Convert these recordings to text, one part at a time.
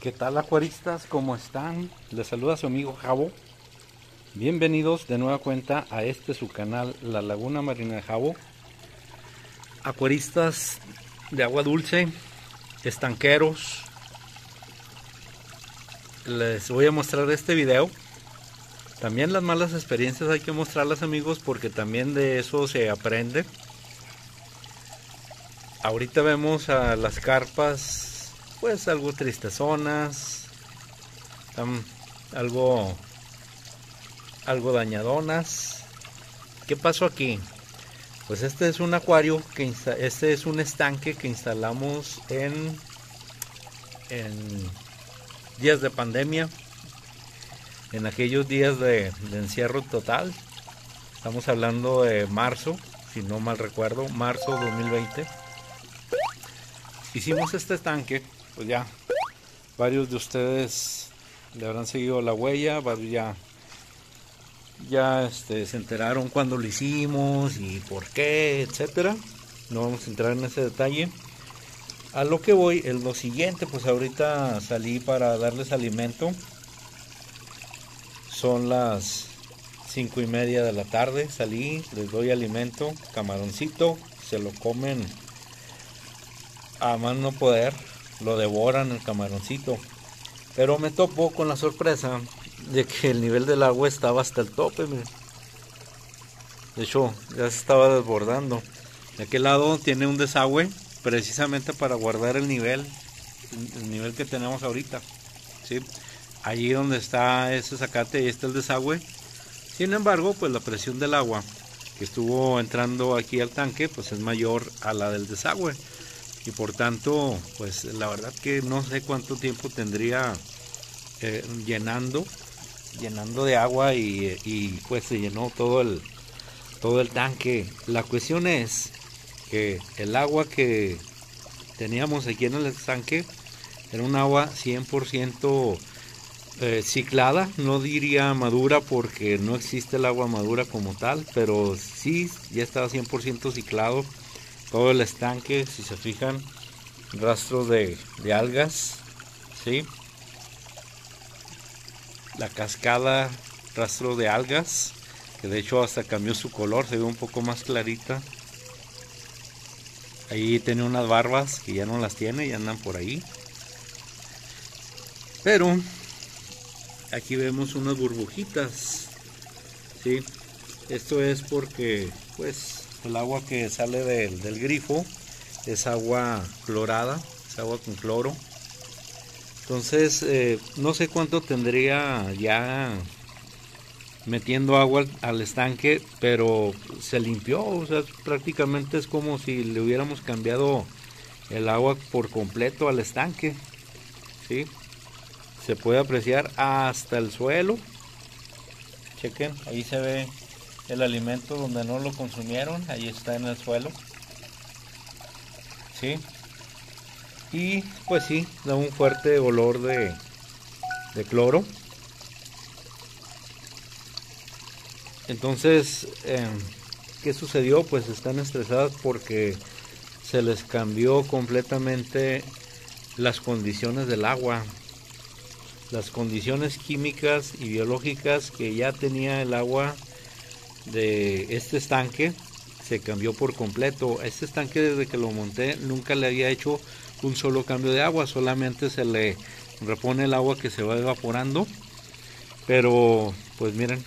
¿Qué tal, acuaristas? ¿Cómo están? Les saluda su amigo Jabo. Bienvenidos de nueva cuenta a su canal, La Laguna Marina de Jabo. Acuaristas de agua dulce, estanqueros, les voy a mostrar este video. También las malas experiencias hay que mostrarlas, amigos, porque también de eso se aprende. Ahorita vemos a las carpas, pues algo tristezonas, algo dañadonas. ¿Qué pasó aquí? Pues este es un acuario, este es un estanque que instalamos en días de pandemia, en aquellos días de encierro total. Estamos hablando de marzo, si no mal recuerdo, marzo 2020. Hicimos este estanque, pues ya varios de ustedes le habrán seguido la huella, varios ya se enteraron cuándo lo hicimos y por qué, etcétera. No vamos a entrar en ese detalle. A lo que voy es lo siguiente, pues ahorita salí para darles alimento. Son las 5:30 de la tarde, salí, les doy alimento, camaroncito, se lo comen a más no poder, lo devoran el camaroncito. Pero me topo con la sorpresa de que el nivel del agua estaba hasta el tope, miren. De hecho, ya se estaba desbordando. De aquel lado tiene un desagüe precisamente para guardar el nivel que tenemos ahorita, ¿sí? Allí donde está ese zacate, ahí está el desagüe. Sin embargo, pues la presión del agua que estuvo entrando aquí al tanque, pues es mayor a la del desagüe. Y por tanto, pues la verdad que no sé cuánto tiempo tendría llenando de agua y pues se llenó todo el tanque. La cuestión es que el agua que teníamos aquí en el estanque era un agua 100% ciclada, no diría madura porque no existe el agua madura como tal, pero sí ya estaba 100% ciclado todo el estanque. Si se fijan, rastros de algas, ¿sí? La cascada, rastro de algas, que de hecho hasta cambió su color, se ve un poco más clarita. Ahí tiene unas barbas que ya no las tiene, ya andan por ahí. Pero aquí vemos unas burbujitas, ¿sí? Esto es porque pues el agua que sale del grifo es agua clorada, es agua con cloro. Entonces no sé cuánto tendría ya metiendo agua al estanque, pero se limpió, o sea, prácticamente es como si le hubiéramos cambiado el agua por completo al estanque, ¿sí? Se puede apreciar hasta el suelo. Chequen, ahí se ve el alimento donde no lo consumieron, ahí está en el suelo, ¿sí? Y pues sí, da un fuerte olor de cloro. Entonces, ¿qué sucedió? Pues están estresadas porque se les cambió completamente las condiciones del agua, las condiciones químicas y biológicas que ya tenía el agua de este estanque se cambió por completo. Este estanque, desde que lo monté, nunca le había hecho un solo cambio de agua, solamente se le repone el agua que se va evaporando. Pero pues miren,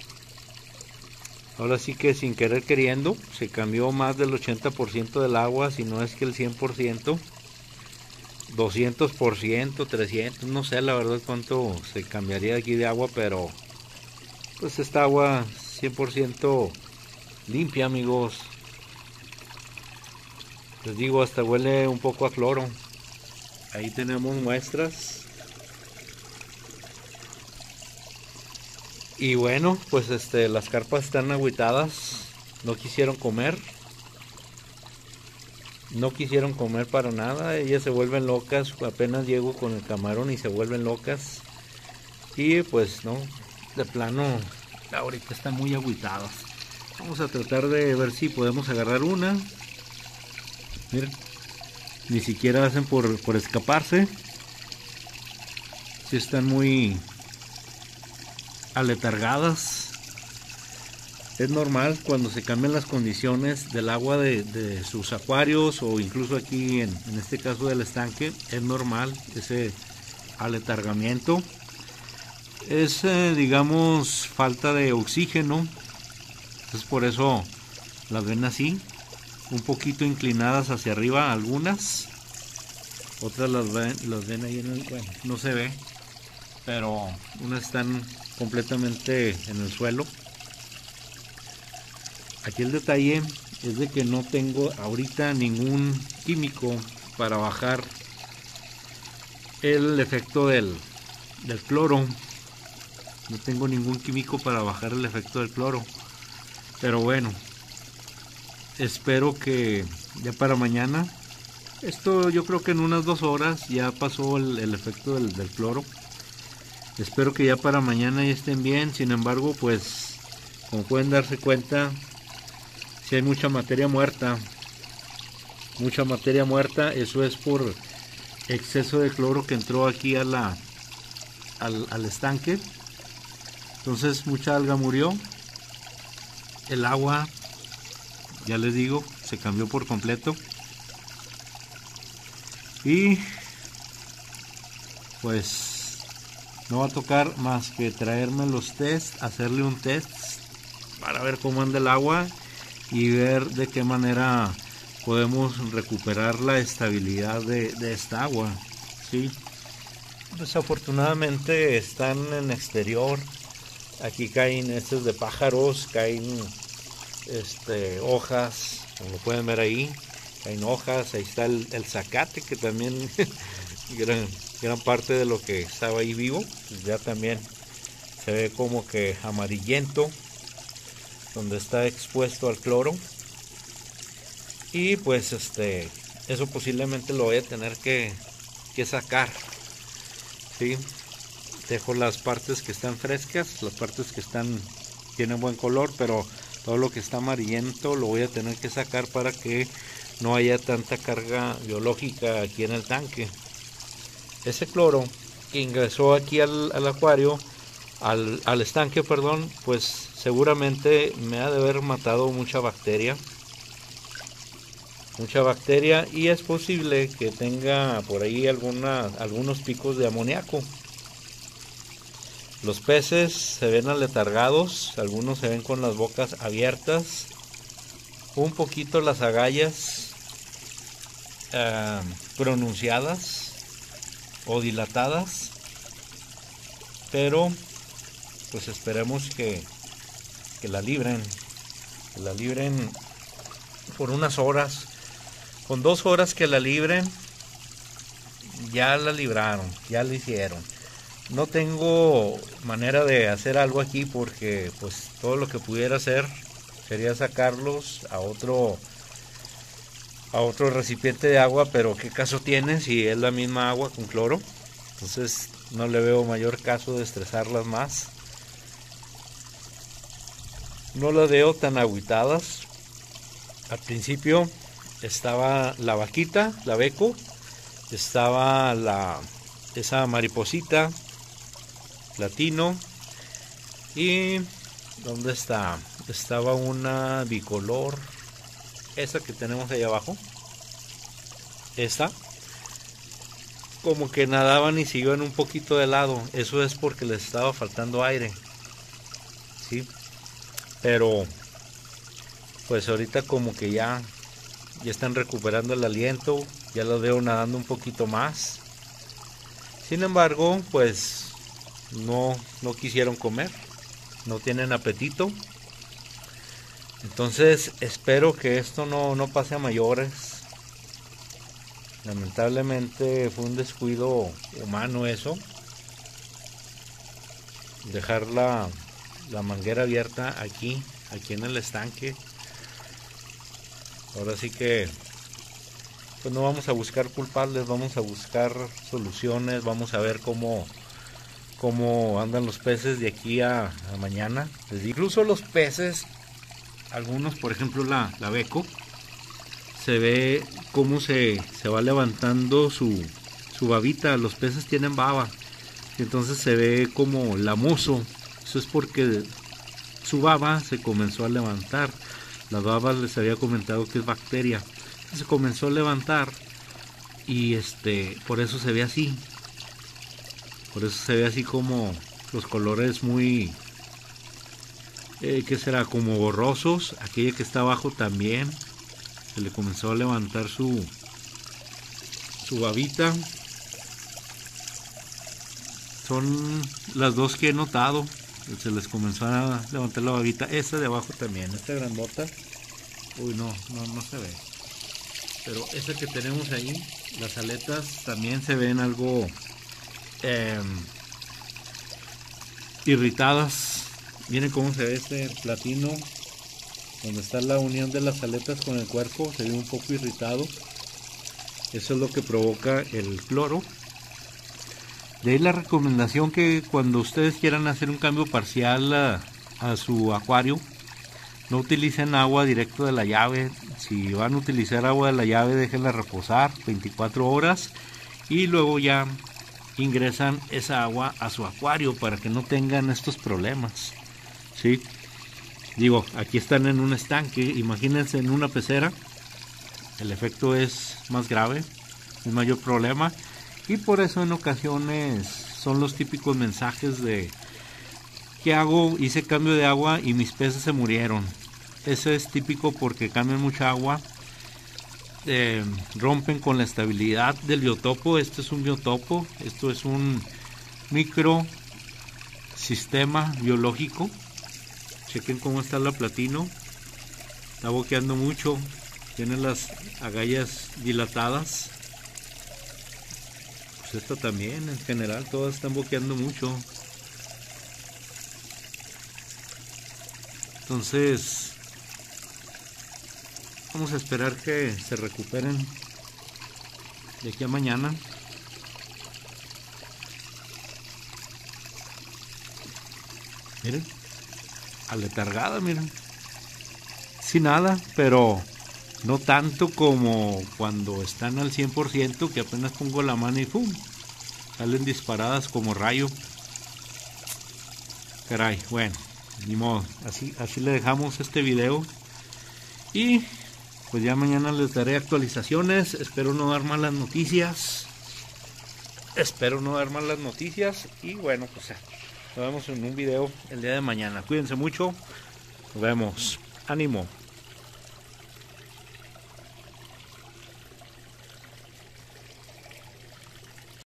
ahora sí que sin querer queriendo se cambió más del 80% del agua, si no es que el 100%, 200%, 300%, no sé la verdad cuánto se cambiaría aquí de agua, pero pues esta agua 100% limpia, amigos. Les digo, hasta huele un poco a cloro. Ahí tenemos muestras. Y bueno, pues las carpas están agüitadas, no quisieron comer. No quisieron comer para nada, ellas se vuelven locas, apenas llego con el camarón y se vuelven locas. Y pues no, de plano, ahorita están muy agüitadas. Vamos a tratar de ver si podemos agarrar una. Miren, ni siquiera hacen por escaparse. sí están muy aletargadas. Es normal cuando se cambian las condiciones del agua de sus acuarios, o incluso aquí en este caso del estanque, es normal ese aletargamiento. Es digamos falta de oxígeno. Entonces por eso las ven así, un poquito inclinadas hacia arriba algunas, otras las ven ahí en el, bueno, no se ve, pero unas están completamente en el suelo. Aquí el detalle es de que no tengo ahorita ningún químico para bajar el efecto del cloro. No tengo ningún químico para bajar el efecto del cloro. Pero bueno, espero que ya para mañana, esto yo creo que en unas 2 horas ya pasó el efecto del cloro. Espero que ya para mañana ya estén bien. Sin embargo, pues como pueden darse cuenta, si hay mucha materia muerta. Mucha materia muerta, eso es por exceso de cloro que entró aquí al estanque. Entonces mucha alga murió. El agua, ya les digo, se cambió por completo. Y pues no va a tocar más que traerme los test, hacerle un test para ver cómo anda el agua y ver de qué manera podemos recuperar la estabilidad de esta agua, ¿sí? Desafortunadamente están en exterior. Aquí caen estos de pájaros, caen hojas, como lo pueden ver ahí, caen hojas. Ahí está el zacate, que también gran parte de lo que estaba ahí vivo, pues ya también se ve como que amarillento, donde está expuesto al cloro. Y pues eso posiblemente lo voy a tener que sacar, ¿sí? Dejo las partes que están frescas, las partes que tienen buen color, pero todo lo que está amarillento lo voy a tener que sacar para que no haya tanta carga biológica aquí en el tanque. Ese cloro que ingresó aquí al acuario, al estanque, perdón, pues seguramente me ha de haber matado mucha bacteria, y es posible que tenga por ahí algunos picos de amoníaco. Los peces se ven aletargados, algunos se ven con las bocas abiertas, un poquito las agallas pronunciadas o dilatadas, pero pues esperemos que la libren, por unas horas. Con 2 horas que la libren, ya la libraron, ya la hicieron. No tengo manera de hacer algo aquí porque pues todo lo que pudiera hacer sería sacarlos a otro recipiente de agua, pero qué caso tiene si es la misma agua con cloro. Entonces no le veo mayor caso de estresarlas más. No las veo tan agüitadas. Al principio estaba la vaquita, la beco, estaba esa mariposita platino, y ¿dónde está? Estaba una bicolor, esa que tenemos ahí abajo, esta, como que nadaban y se iban un poquito de lado. Eso es porque les estaba faltando aire, ¿sí? Pero pues ahorita como que ya están recuperando el aliento, ya los veo nadando un poquito más. Sin embargo, pues no quisieron comer, no tienen apetito. Entonces espero que esto no pase a mayores. Lamentablemente fue un descuido humano eso, dejar la manguera abierta aquí en el estanque. Ahora sí que pues no vamos a buscar culpables, vamos a buscar soluciones, vamos a ver cómo andan los peces de aquí a mañana. Incluso los peces, algunos, por ejemplo la beco, se ve cómo se va levantando su babita. Los peces tienen baba, y entonces se ve como lamoso. Eso es porque su baba se comenzó a levantar. La baba les había comentado que es bacteria. Se comenzó a levantar y por eso se ve así. Por eso se ve así como los colores muy, ¿qué será? Como borrosos. Aquella que está abajo también se le comenzó a levantar su babita. Son las dos que he notado. Se les comenzó a levantar la babita. Esta de abajo también, esta grandota. Uy, no se ve. Pero esta que tenemos ahí, las aletas también se ven algo irritadas. Miren cómo se ve este platino, donde está la unión de las aletas con el cuerpo, se ve un poco irritado. Eso es lo que provoca el cloro. De ahí la recomendación que cuando ustedes quieran hacer un cambio parcial a su acuario, no utilicen agua directo de la llave. Si van a utilizar agua de la llave, déjenla reposar 24 horas y luego ya ingresan esa agua a su acuario para que no tengan estos problemas. ¿Sí? Digo, aquí están en un estanque, imagínense en una pecera, el efecto es más grave, es mayor problema. Y por eso en ocasiones son los típicos mensajes de ¿qué hago? Hice cambio de agua y mis peces se murieron. Eso es típico porque cambian mucha agua, rompen con la estabilidad del biotopo. Esto es un biotopo, esto es un microsistema biológico. Chequen cómo está la platino, está boqueando mucho, tiene las agallas dilatadas. Esta también, en general todas están boqueando mucho. Entonces vamos a esperar que se recuperen de aquí a mañana. Miren, aletargada, miren, sin nada, pero no tanto como cuando están al 100%, que apenas pongo la mano y ¡pum! Salen disparadas como rayo. Caray, bueno, ni modo. Así le dejamos este video. Y pues ya mañana les daré actualizaciones. Espero no dar malas noticias. Y bueno, pues nos vemos en un video el día de mañana. Cuídense mucho. Nos vemos. Ánimo.